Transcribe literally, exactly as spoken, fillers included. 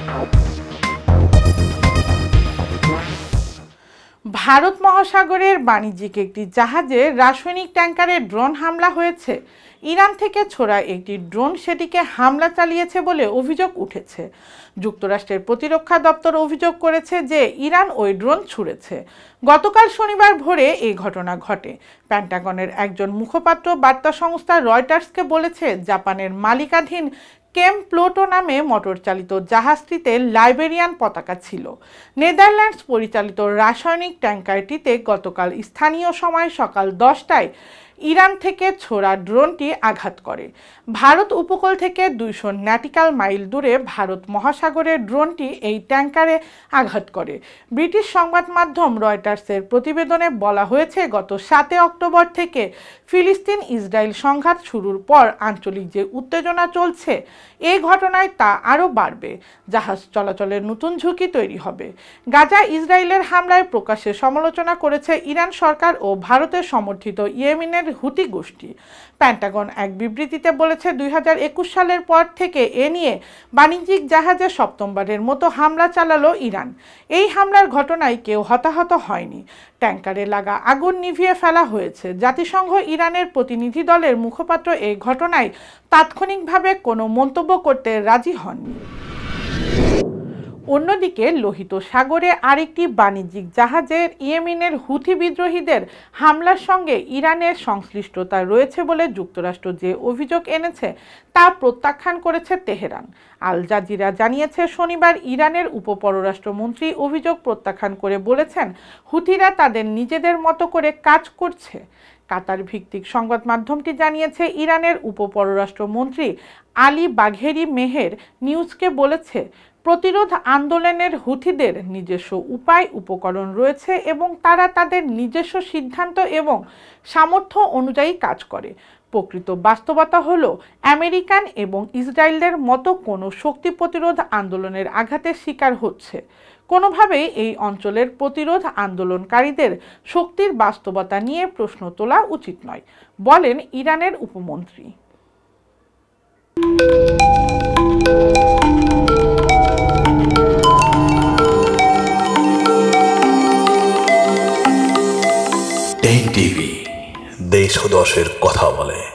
ভারত মহাসাগরের বাণিজ্যিক একটি জাহাজে রাসায়নিক ট্যাঙ্কারে ড্রোন হামলা হয়েছে। ইরান থেকে ছোড়া একটি ড্রোন সেটিকে হামলা চালিয়েছে বলে অভিযোগ উঠেছে। যুক্তরাষ্ট্রের প্রতিরক্ষা দপ্তর অভিযোগ করেছে যে ইরান ওই ড্রোন ছুড়েছে। গতকাল শনিবার ভোরে এই ঘটনা ঘটে। পেন্টাগনের একজন মুখপাত্র বার্তা সংস্থা রয়টার্সকে বলেছে, জাপানের মালিকাধীন কেম প্লুটো নামে মোটরচালিত জাহাজটিতে লাইবেরিয়ান পতাকা ছিল। নেদারল্যান্ডস পরিচালিত রাসায়নিক ট্যাঙ্কারটিতে গতকাল স্থানীয় সময় সকাল দশটায় ইরান থেকে ছোড়া ড্রোনটি আঘাত করে। ভারত উপকূল থেকে দুইশো নটিক্যাল মাইল দূরে ভারত মহাসাগরের ড্রোনটি এই ট্যাঙ্কারে আঘাত করে। ব্রিটিশ সংবাদ মাধ্যম রয়টার্সের প্রতিবেদনে বলা হয়েছে, গত সাতই অক্টোবর থেকে ফিলিস্তিন ইসরায়েল সংঘাত শুরুর পর আঞ্চলিক যে উত্তেজনা চলছে, এই ঘটনায় তা আরও বাড়বে। জাহাজ চলাচলের নতুন ঝুঁকি তৈরি হবে। গাজা ইসরায়েলের হামলায় প্রকাশ্যে সমালোচনা করেছে ইরান সরকার ও ভারতের সমর্থিত ইয়েমেনের হুতি গোষ্ঠী। পেন্টাগন এক বিবৃতিতে বলেছে, দুই হাজার একুশ সালের পর থেকে এ নিয়ে বাণিজ্যিক জাহাজে সপ্তমবারের মতো হামলা চালালো ইরান। এই হামলার ঘটনায় কেউ হতাহত হয়নি। ট্যাঙ্কারে লাগা আগুন নিভিয়ে ফেলা হয়েছে। জাতিসংঘ ইরানের প্রতিনিধি দলের মুখপাত্র এই ঘটনায় তাৎক্ষণিকভাবে কোনো মন্তব্য করতে রাজি হননি। অন্যদিকে লোহিত সাগরে আরেকটি বাণিজ্যিক জাহাজের ইয়েমেনের হুথি বিদ্রোহীদের হামলার সঙ্গে ইরানের সংশ্লিষ্টতা রয়েছে বলে যুক্তরাষ্ট্র যে অভিযোগ এনেছে তা প্রত্যাখ্যান করেছে তেহরান। আল জাজিরা জানিয়েছে, শনিবার ইরানের উপপররাষ্ট্রমন্ত্রী অভিযোগ প্রত্যাখ্যান করে বলেছেন, হুথিরা তাদের নিজেদের মতো করে কাজ করছে। কাতার ভিত্তিক সংবাদ মাধ্যমটি জানিয়েছে, ইরানের উপপররাষ্ট্রমন্ত্রী আলী বাঘেরি মেহের নিউজকে বলেছে, প্রতিরোধ আন্দোলনের হুথিদের নিজস্ব উপায় উপকরণ রয়েছে এবং তারা তাদের নিজস্ব সিদ্ধান্ত এবং সামর্থ্য অনুযায়ী কাজ করে। প্রকৃত বাস্তবতা হলো, আমেরিকান এবং ইসরায়েলের মতো কোনো শক্তি প্রতিরোধ আন্দোলনের আঘাতের শিকার হচ্ছে। কোনোভাবেই এই অঞ্চলের প্রতিরোধ আন্দোলনকারীদের শক্তির বাস্তবতা নিয়ে প্রশ্ন তোলা উচিত নয়, বলেন ইরানের উপমন্ত্রী। টিভি দেশ ও দশের কথা বলে।